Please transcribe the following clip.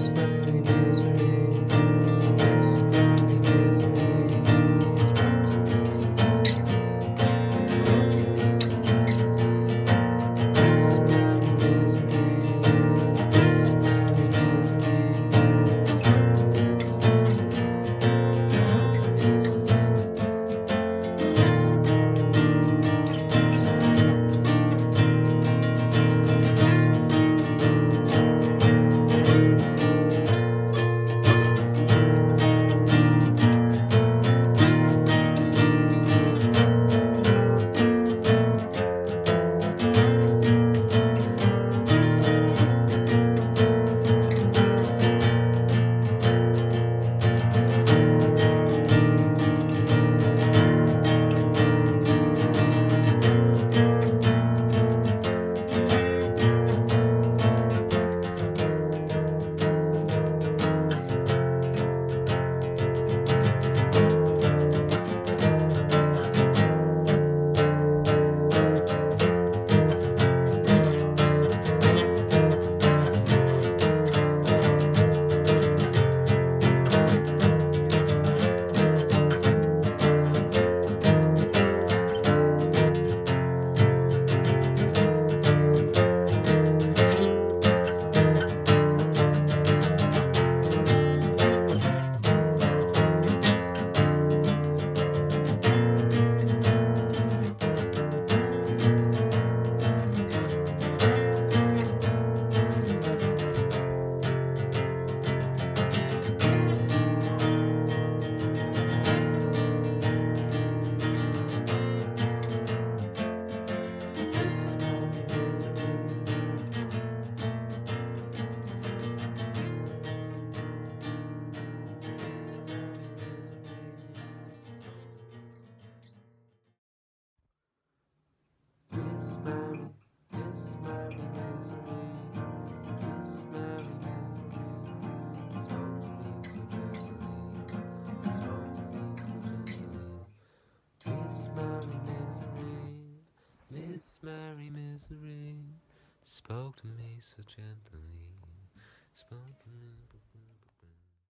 Mary Misery, Miss Mary Misery, spoke to me so gently, spoke to me so gently. Miss Mary Misery, Miss Mary Misery, spoke to me so gently, spoke to me so gently. Miss Mary, Miss Mary Misery, Miss Mary Misery, spoke to me so gently, spoke to me so gently. Miss Mary Misery, Miss Mary Misery, spoke to me so gently, spoke to me.